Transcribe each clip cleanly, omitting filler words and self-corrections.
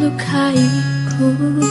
melukaiku.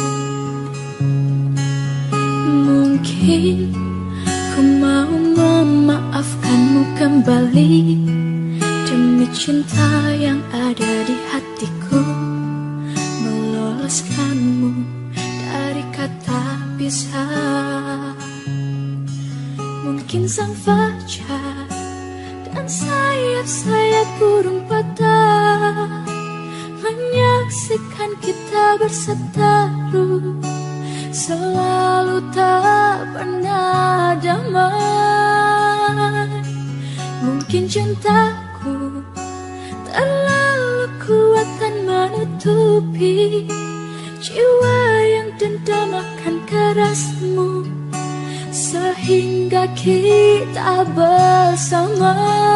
Mungkin ku mau memaafkanmu kembali demi cinta yang ada di hatiku, meloloskanmu dari kata pisah. Mungkin sang fajar dan sayap-sayap burung patah menyaksikan kita berseteru, selalu tak pernah damai. Mungkin cintaku terlalu kuat dan menutupi jiwa yang dendam akan kerasmu, sehingga kita bersama.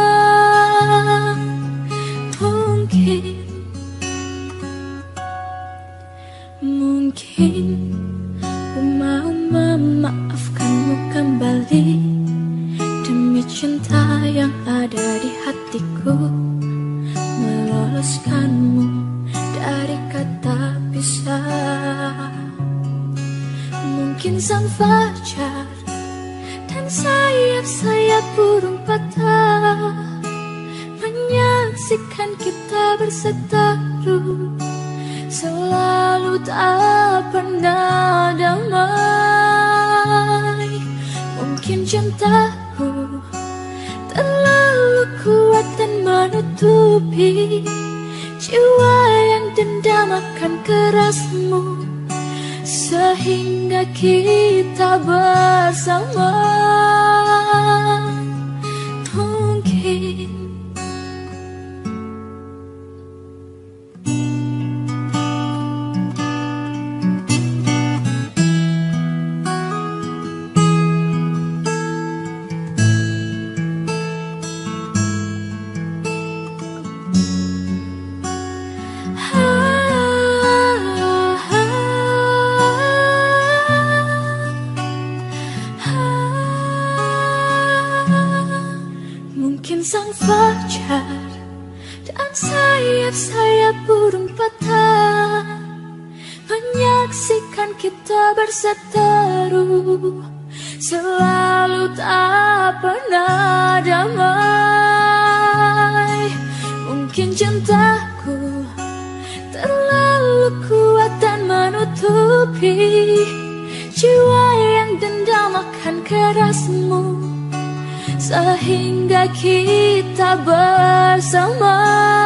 Mungkin ku mau memaafkanmu kembali demi cinta yang ada di hatiku, meloloskanmu dari kata pisah. Mungkin sang fajar dan sayap-sayap burung patah menyaksikan kita berseteru, selalu tak pernah damai. Mungkin cintaku terlalu kuat dan menutupi jiwa yang dendam akan kerasmu, sehingga kita bersama. Mungkin sang fajar dan sayap-sayap burung patah menyaksikan kita berseteru, selalu tak pernah damai. Mungkin cintaku terlalu kuat dan menutupi jiwa yang dendam akan kerasmu, sehingga kita bersama.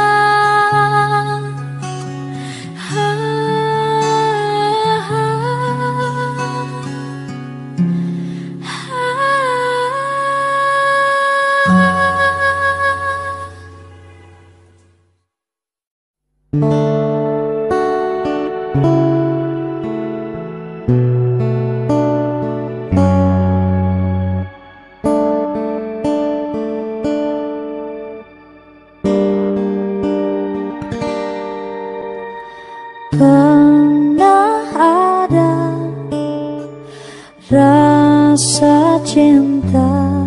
Pernah ada rasa cinta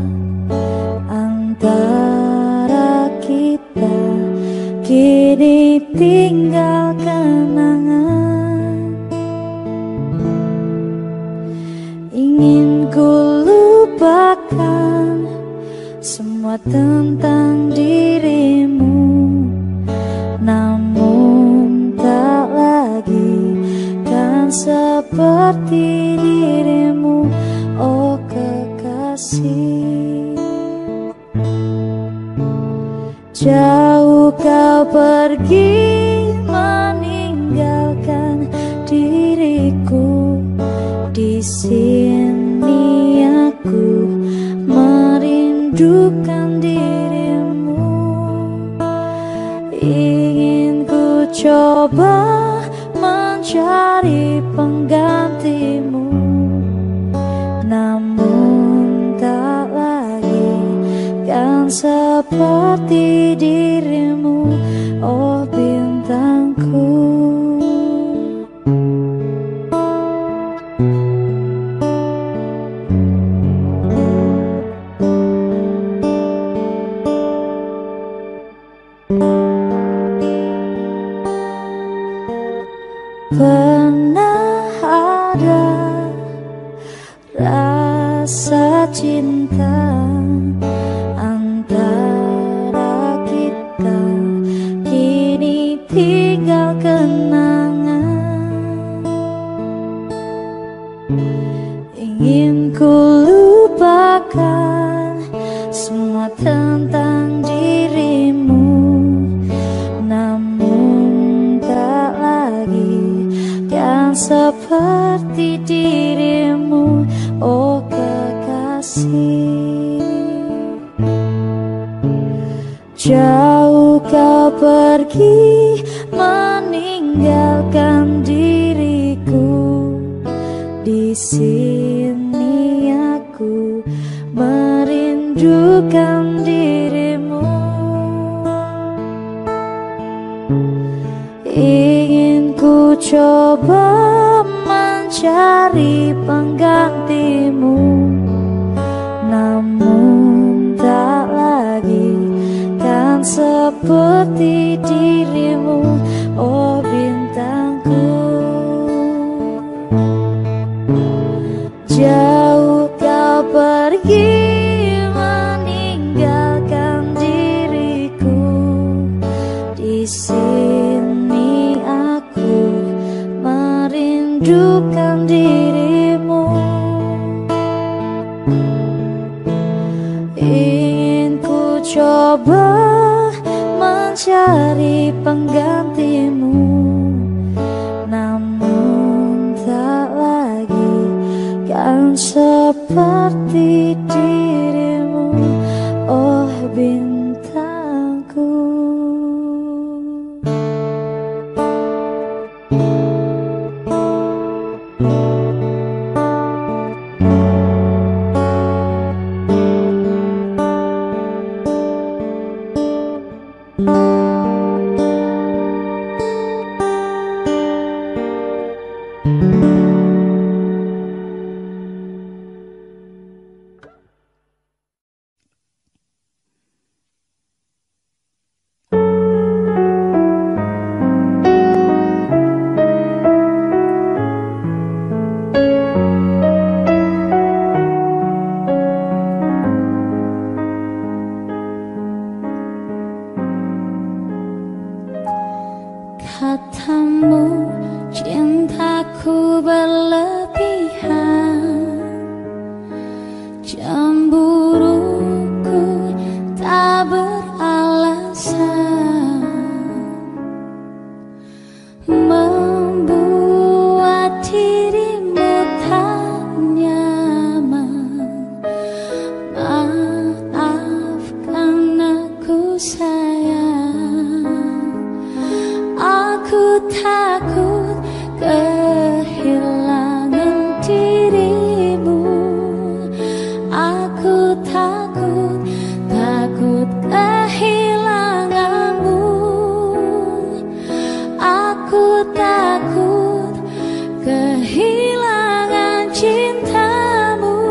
antara kita, kini tinggal kenangan. Ingin ku lupakan semua tentang dirimu, namun tak lagi kan seperti dirimu, oh kekasih. Jauh kau pergi meninggalkan diriku, di sini aku merindukan dirimu. Ingin ku coba mencari penggantimu, namun tak lagi kan seperti dirimu, oh bintangku. pernah ada rasa cinta antara kita, kini tinggal kenangan. Ingin ku lupakan semua tentang dirimu, namun tak lagi kan seperti dirimu, oh kekasih. Jauh kau pergi meninggalkan diriku, di sini aku merindukan dirimu. Ingin ku coba mencari penggantimu, namun tak lagi kan seperti dirimu, oh bintangku. Jauh kau pergi meninggalkan diriku, di sini aku merindukan dirimu. Ingin ku coba mencari penggantimu, namun tak lagi kan seperti dirimu, oh bintangku. Katamu cintaku berlebihan, cemburuku tak beralasan, membuat dirimu tak nyaman. Maafkan aku sayang, aku takut kehilangan dirimu. Aku takut kehilanganmu. Aku takut kehilangan cintamu.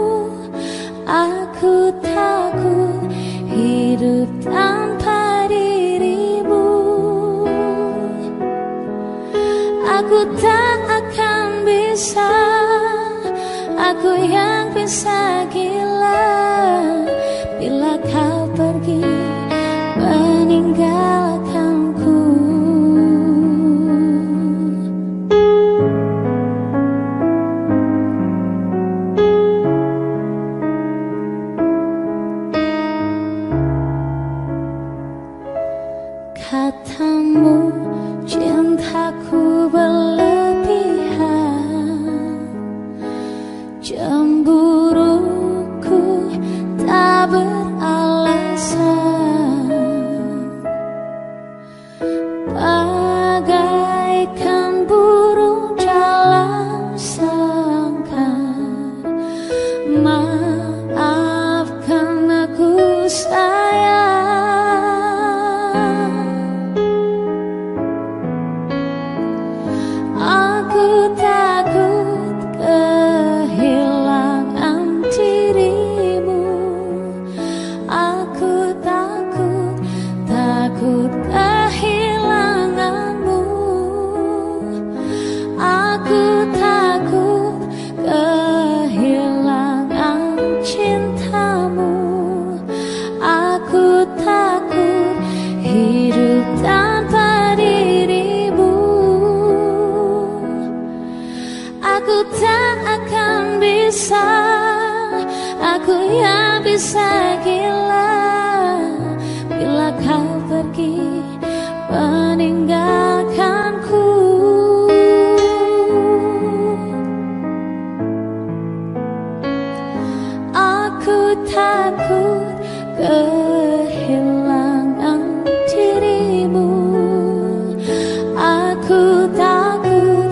Aku takut hidup tanpa dirimu. Aku tak akan bisa, aku yang bisa gila bila kau pergi meninggalkanku. Katamu cintaku berlebihan, cemburuku bisa gila bila kau pergi meninggalkanku. Aku takut kehilangan dirimu. Aku takut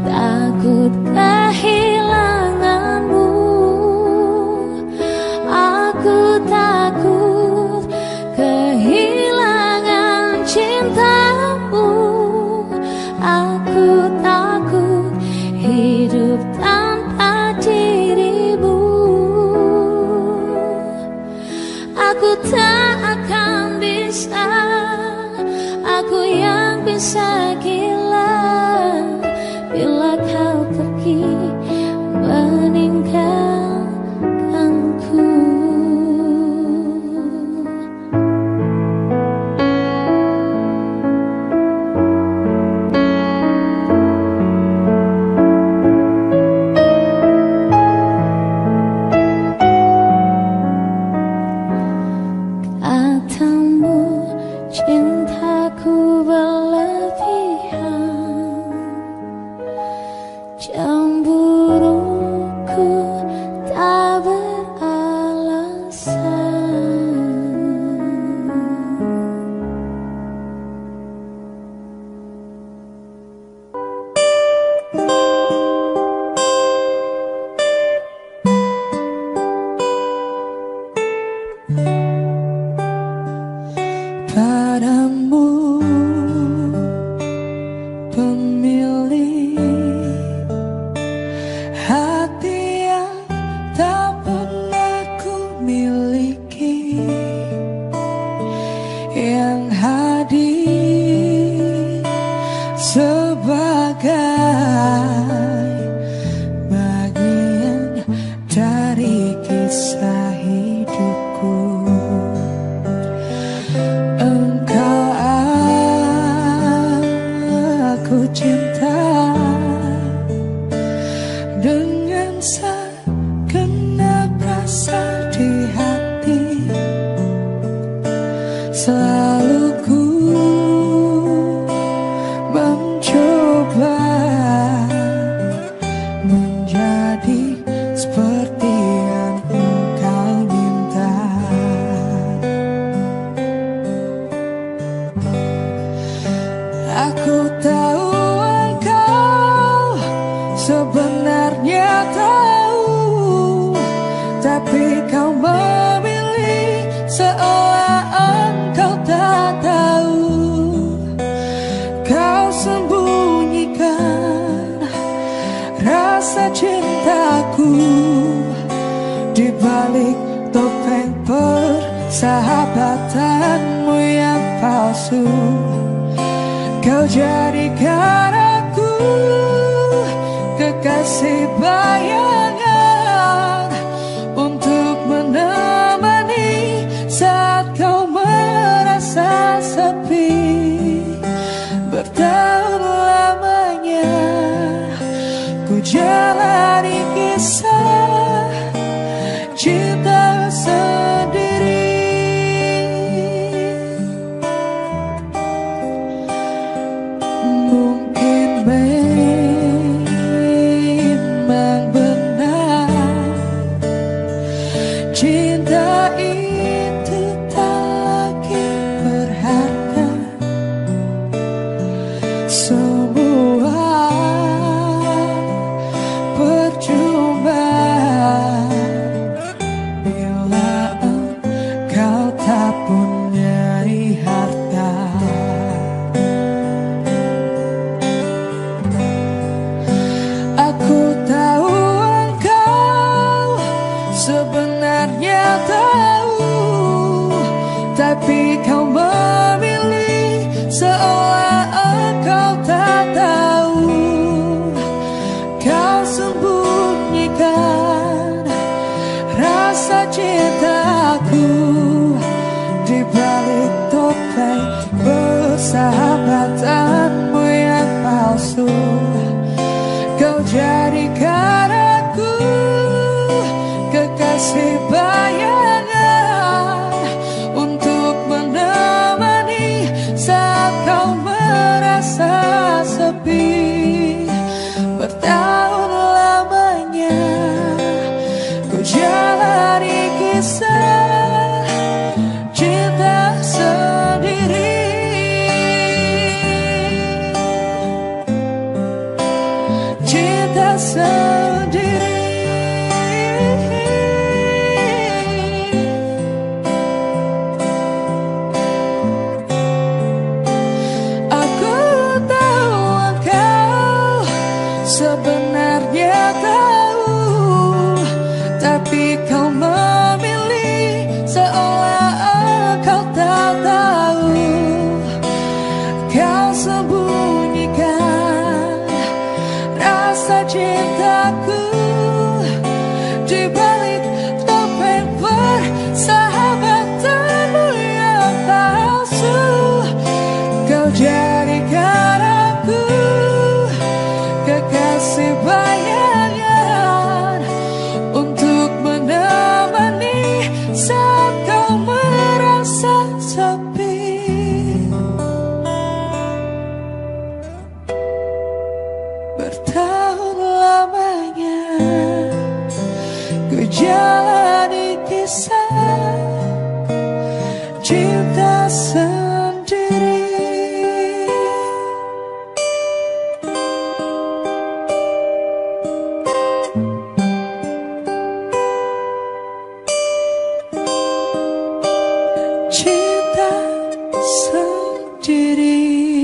kehilanganmu. Aku takut kehilangan cintamu. Aku takut hidup tanpa dirimu. Aku tak akan bisa, aku yang bisa gila bila kau pergi meninggalkanku. Katamu cintaku berlebihan, cemburuku tak beralasan. Padamu pemilik hati yang tak pernah ku miliki, yang hadir sebagai bagian dari kisah hidupku. Engkau aku cinta dengan segenap rasa di hati. Selalu ku mencoba menjadi seperti yang engkau minta. Aku tahu engkau sebenarnya tahu, tapi kau memilih seolah engkau tak tahu. Kau sembunyikan rasa cintaku di balik topeng persahabatanmu yang palsu. Kau jadikan aku kekasih bayangan untuk menemani saat kau merasa sepi. Bertahun lamanya ku jalani kisah cinta sendiri. Mungkin memang benar cinta itu tak lagi berharga. Semua percuma sepi. Bertahun lamanya ku jalani kisah cinta sendiri. Cinta sendiri. Aku tahu engkau sebenarnya tahu, tapi kau memilih seolah engkau tak tahu. Kau sembunyikan rasa cintaku di balik topeng persahabatanmu yang palsu. Kau jadikan aku kekasih bayangan untuk menemani saat kau merasa sepi. Bertahun lamanya ku jalani kisah cinta sendiri. Cinta sendiri.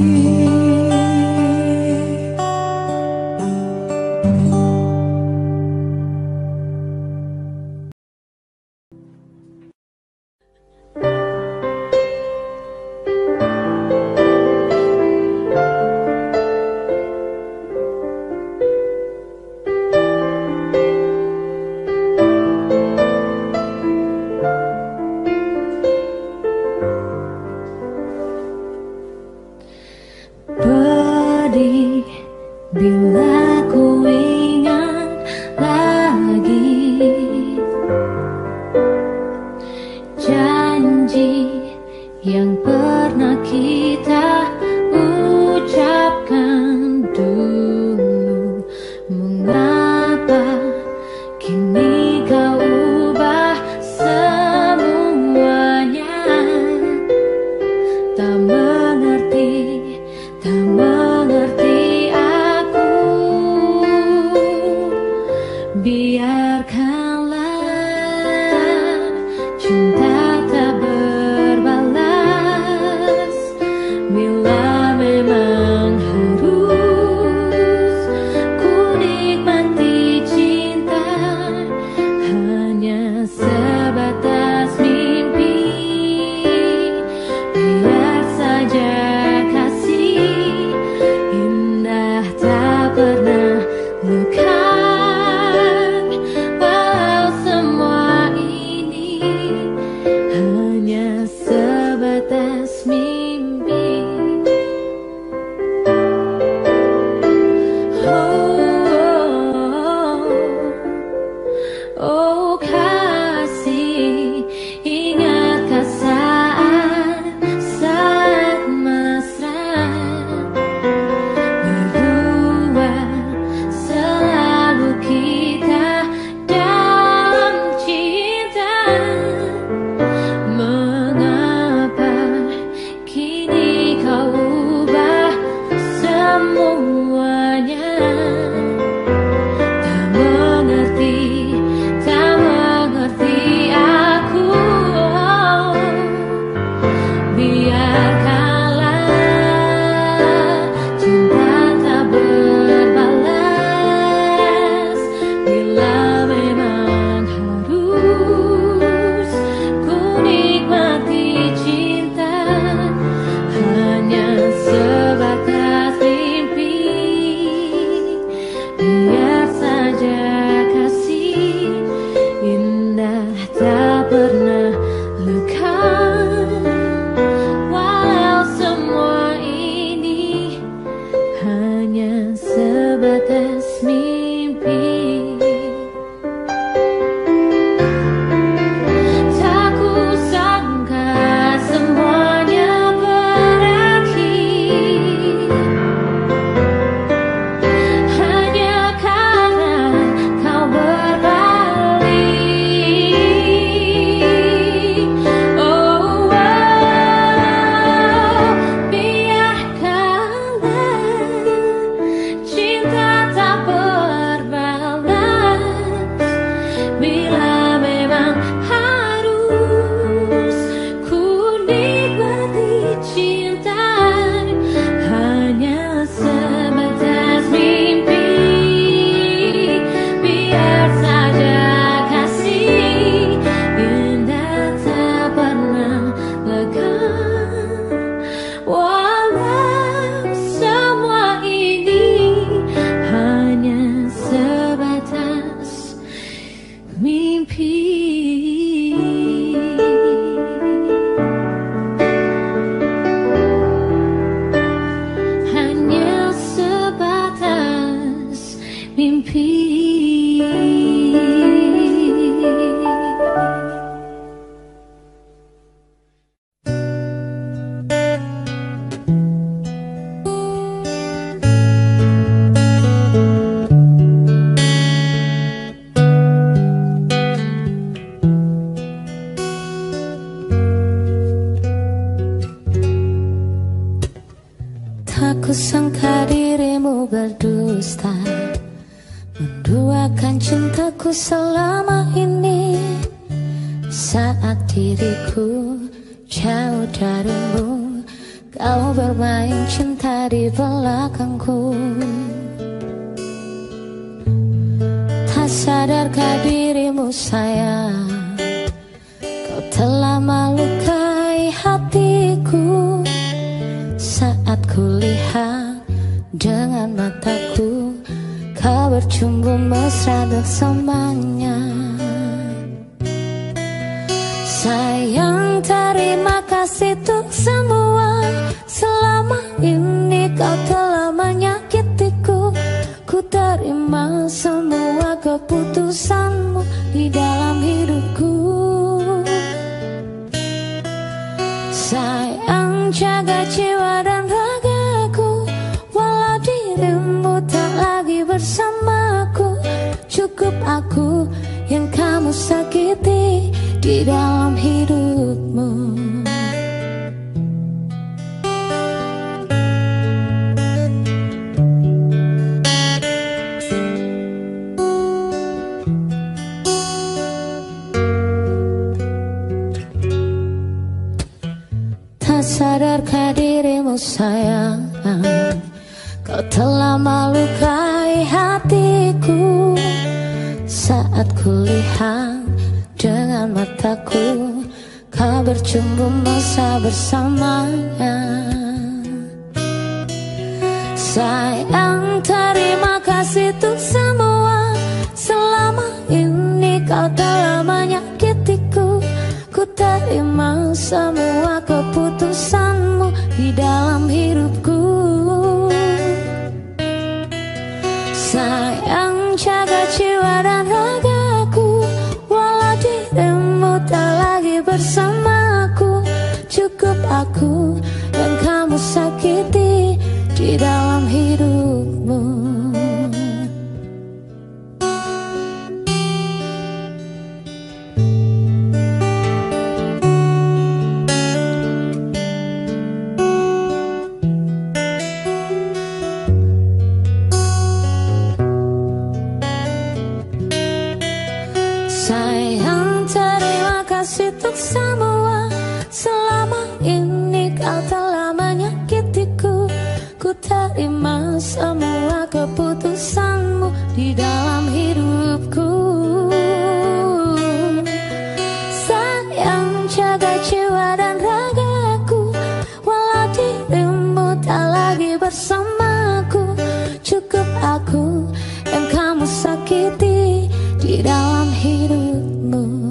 Pedih bila ku ingat lagi janji yang pernah kita ucapkan dulu. Mengapa kini kau ubah semuanya? Tak mengerti aku. sangka dirimu berdusta, menduakan cintaku selama ini. Saat diriku jauh darimu, kau bermain cinta di belakangku. Tak sadarkah dirimu sayang, kau telah melukai hatiku. Saat kulihat dengan mataku, kau bercumbu mesra bersamanya. Sayang, terima kasih untuk semua. Selama ini kau telah menyakitiku. Ku terima semua keputusanmu di dalam hidupku. Sayang, jaga jiwa dan ragaku, walau dirimu tak lagi bersamaku. Cukup aku yang kamu sakiti di dalam hidupmu. Tak sadarkah dirimu sayang, kau telah melukai hatiku. Saat kulihat dengan mataku, kau bercumbu mesra bersamanya. Sayang, terima kasih untuk semua. Selama ini kau telah menyakitiku. Ku terima semua keputusanmu di dalam hidupku. Sayang, jaga jiwa dan ragaku, walau dirimu tak lagi bersamaku. Cukup aku yang kamu sakiti di dalam hidupmu. Sayang, terima kasih untuk semua. Selama ini kau telah menyakitiku. Ku terima semua keputusanmu di dalam hidupku. Sayang, jaga jiwa dan ragaku, walau dirimu tak lagi bersamaku. Cukup aku yang kamu sakiti di dalam hidupmu.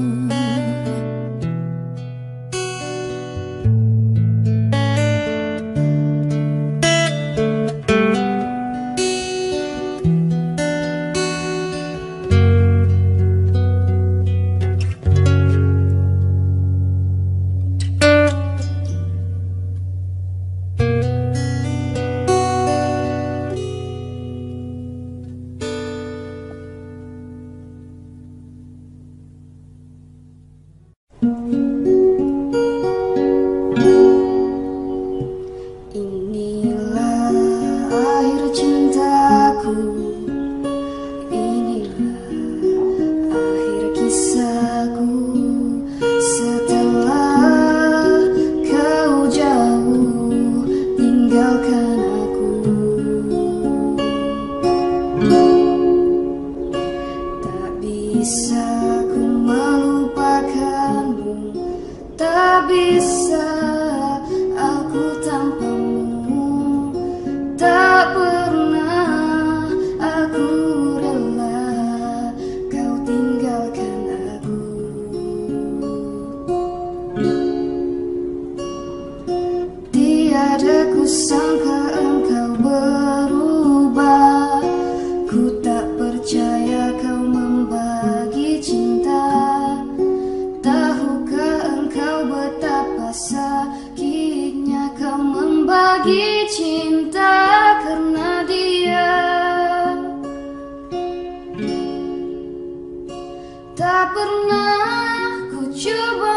Inilah akhir cintaku, inilah akhir kisahku. Setelah kau jauh tinggalkan aku, tak bisa ku melupakanmu, tak bisa aku tanpamu. Tak pernah aku rela kau tinggalkan aku. Tiada ku sangka engkau berubah. Ku tak percaya kau membagi cinta. Tahukah engkau betapa sakitnya kau membagi cinta karena dia. Tak pernah ku coba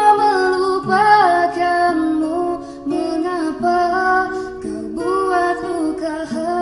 melupakanmu. Mengapa kau buat luka hati?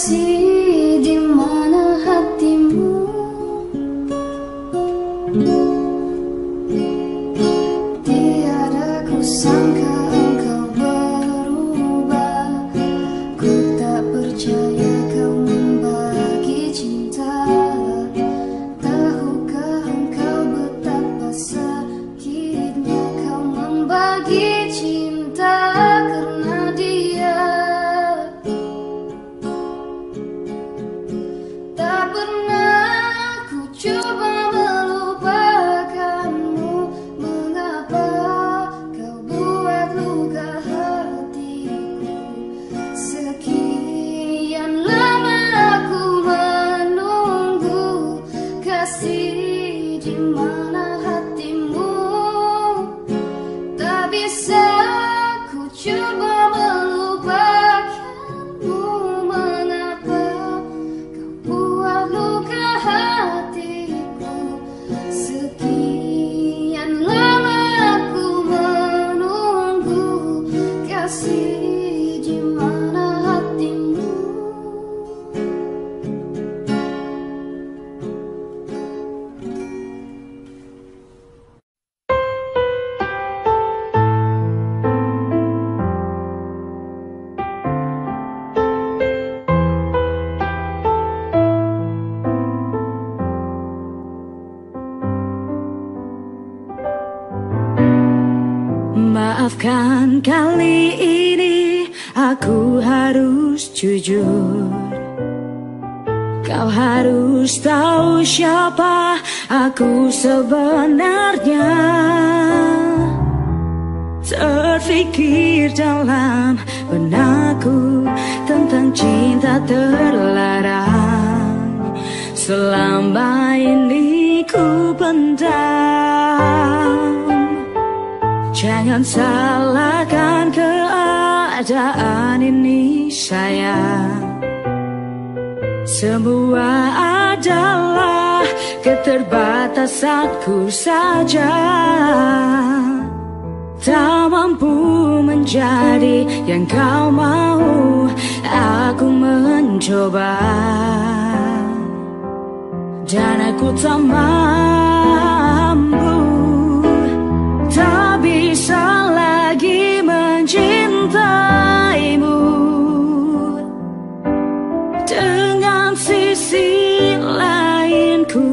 kasih di mana hatimu. Tiada kusangka engkau berubah. Ku tak percaya kau membagi cinta. Tahukah engkau betapa sakitnya kau membagi cinta karena dia. Tak pernah ku coba melupakanmu. Mengapa kau buat luka hatiku? Sekian lama aku menunggu kasih di mana hatimu. Tak bisa ku coba melupakanmu. Mengapa buat luka hatiku? Sekian lama aku menunggu kasih di mana hatimu. Maafkan kali ini aku harus jujur. Kau harus tahu siapa aku sebenarnya. Terfikir dalam benakku tentang cinta terlarang. Selama ini ku pendam. Jangan salahkan keadaan ini sayang. Semua adalah keterbatasanku saja. Tak mampu menjadi yang kau mau. Aku mencoba dan aku tak mampu. Tak bisa lagi mencintaimu dengan sisi lainku.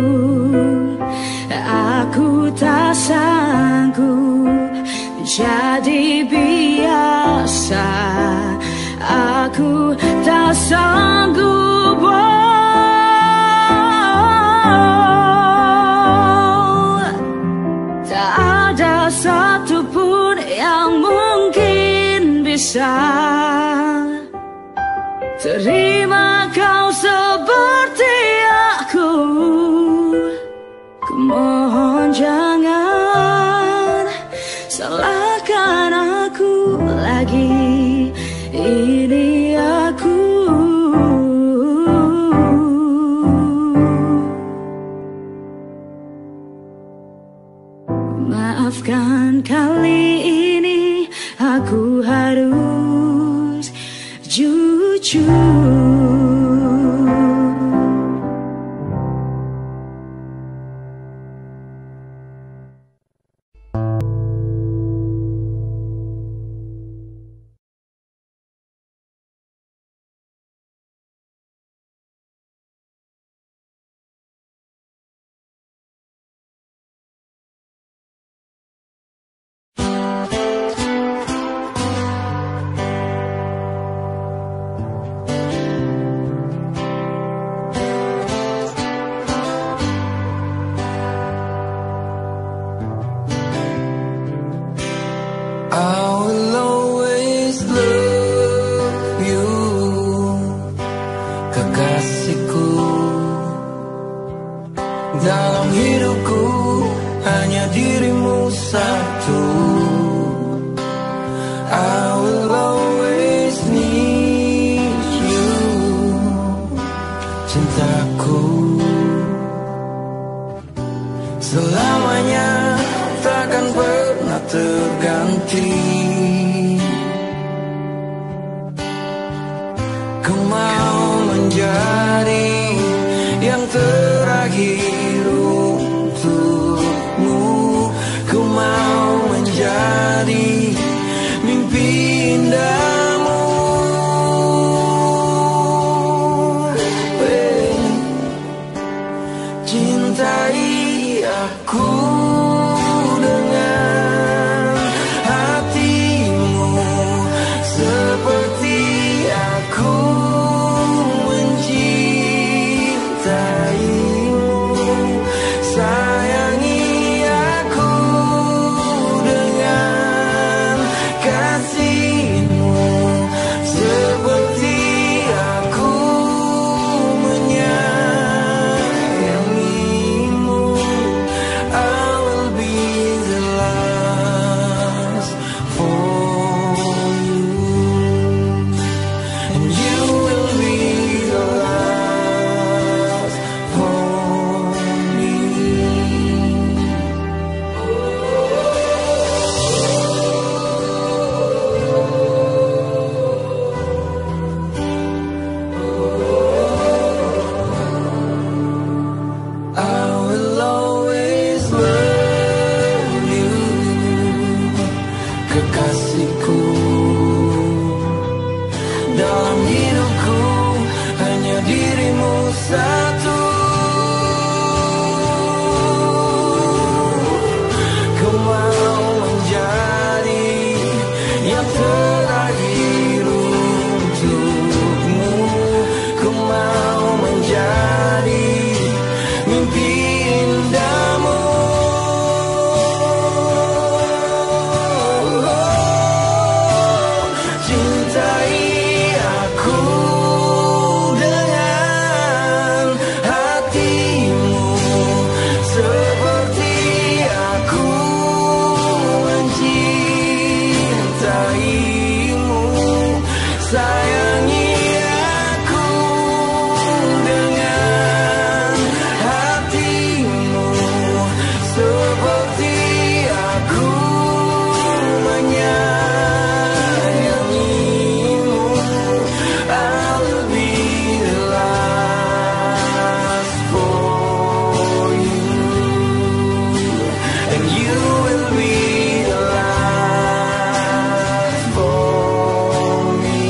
Aku tak sanggup jadi biasa. Aku tak sanggup. Satupun yang mungkin bisa terima kau seperti aku. Ku mohon jangan salahkan aku lagi. Ini aku. Maafkan kali ini aku harus jujur. Dalam hidupku hanya dirimu satu. I will always need you, cintaku. Selamanya takkan pernah terganti. Kau mau satu. Ku mau menjadi yang terakhir untukmu. Ku mau menjadi mimpi indahmu. Cintai aku dengan hatimu seperti aku mencintaimu. Sayangi aku dengan hatimu seperti aku menyayangimu. I will be the last for you, and you will be the last for me,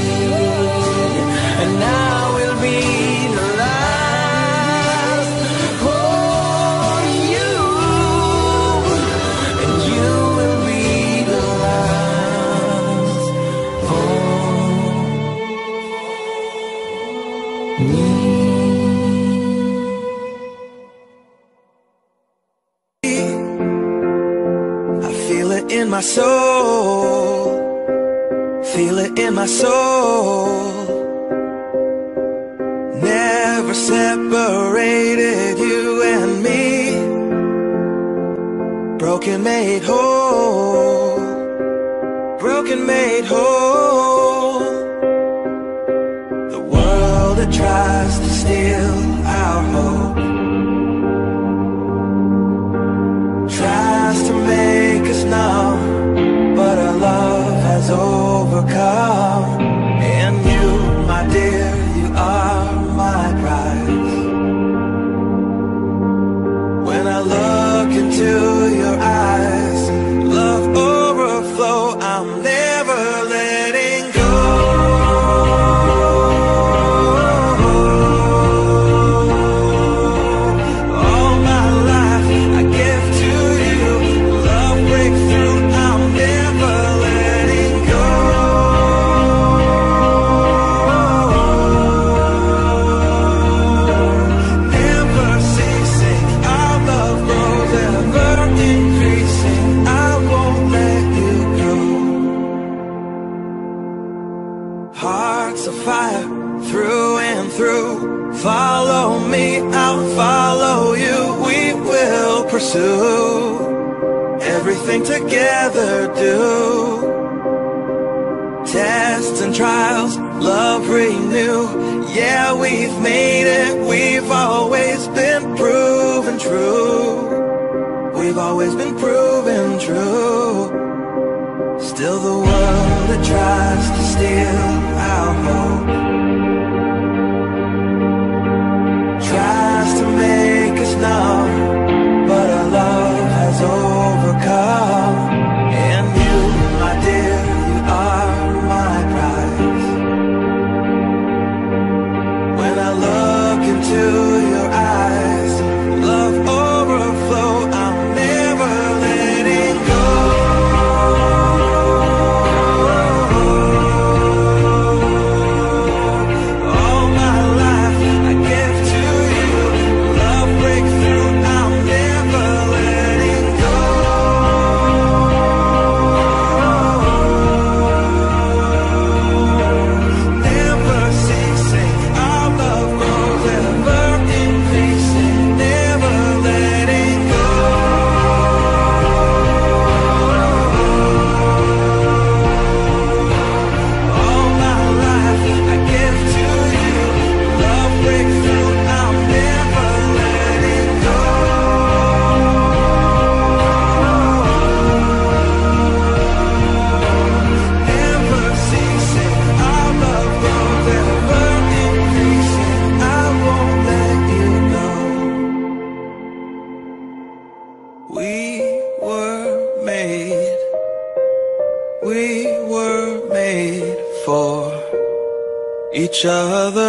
and I will be the last for you, and you will be the last for me. I feel it in my soul, feel it in my soul. Never separated you and me. Broken made whole, broken made whole. The world that tries to steal our hope tries to make us numb, but our love has overcome. And you, my dear, you are my prize. When I look into your eyes, love overflow, I'm never letting go. All my life I give to you, love breakthrough, I'm never letting go. Never ceasing, our love grows ever increasing. I won't let you go. Hearts of fire through and through. Follow me, I'll follow you. We will pursue everything together. Do tests and trials, love renew. Yeah, we've made it. We've always been proven true. We've always been proven true. Still the world that tries to steal our hope tries to make us numb, but our love has overcome. And you, my dear, you are my prize. When I look into your eyes, love overflow, I'm never letting go. All my life I give to you, love breakthrough, I'm never letting go. Never ceasing, our love grows ever increasing. Never letting go. All my life I give to you, love breakthrough, I'm never letting go. Never ceasing, our love grows ever increasing. I won't let you go. We were made for each other.